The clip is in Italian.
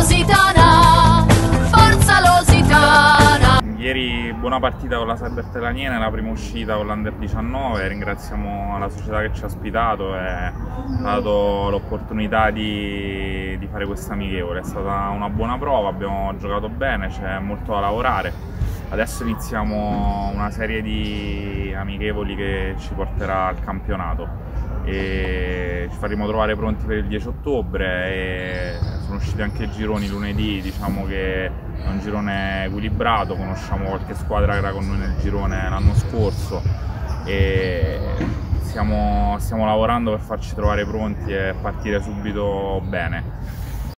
Lusitana, forza Lusitana. Ieri buona partita con la Salbertellaniena, la prima uscita con l'Under 19, ringraziamo la società che ci ha ospitato e ha dato l'opportunità di fare questa amichevole. È stata una buona prova, abbiamo giocato bene, c'è molto da lavorare. Adesso iniziamo una serie di amichevoli che ci porterà al campionato e ci faremo trovare pronti per il 10 ottobre e sono usciti anche i gironi lunedì. Diciamo che è un girone equilibrato, conosciamo qualche squadra che era con noi nel girone l'anno scorso e stiamo lavorando per farci trovare pronti e partire subito bene.